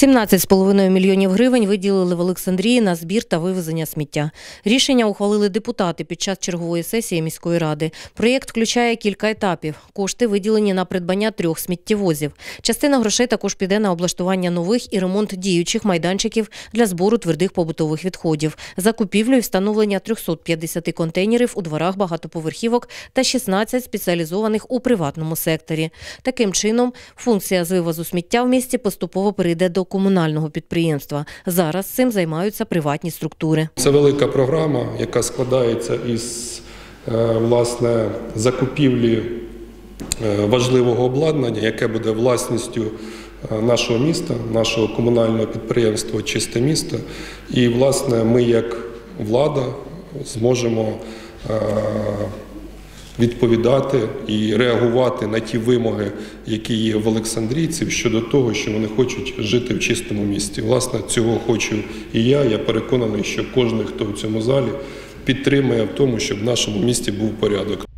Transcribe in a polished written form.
17,5 мільйонів гривень виділили в Олександрії на збір та вивезення сміття. Рішення ухвалили депутати під час чергової сесії міської ради. Проєкт включає кілька етапів. Кошти виділені на придбання 3 сміттєвозів. Частина грошей також піде на облаштування нових і ремонт діючих майданчиків для збору твердих побутових відходів, закупівлю і встановлення 350 контейнерів у дворах багатоповерхівок та 16 спеціалізованих у приватному секторі. Таким чином, функція з вивозу сміття в місті поступово перейде до комунального підприємства. Зараз цим займаються приватні структури. Це велика програма, яка складається із власне закупівлі важливого обладнання, яке буде власністю нашого міста, нашого комунального підприємства «Чисте місто». І власне ми як влада зможемо відповідати і реагувати на ті вимоги, які є в олександрійців щодо того, що вони хочуть жити в чистому місті. Власне, цього хочу і я. Я переконаний, що кожен, хто в цьому залі, підтримує в тому, щоб в нашому місті був порядок.